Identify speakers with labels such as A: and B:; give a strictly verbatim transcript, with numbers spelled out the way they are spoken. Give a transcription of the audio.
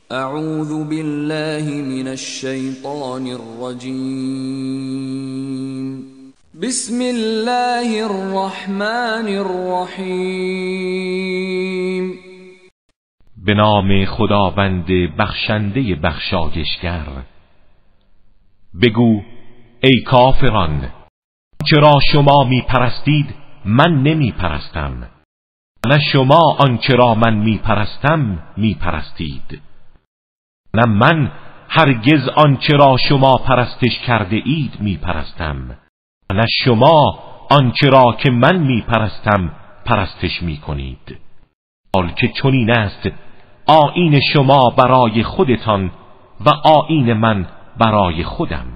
A: اعوذ بالله من الشیطان الرجیم. بسم الله الرحمن الرحیم.
B: به نام خداوند بخشنده بخشایشگر. بگو ای کافران، چرا شما می پرستید من نمی پرستم، نه شما آنچه را من می پرستم می پرستید، نه من هرگز آنچه را شما پرستش کرده اید می پرستم، نه شما آنچه را که من می پرستم پرستش می کنید. حال که چنین است آیین شما برای خودتان و آیین من برای خودم.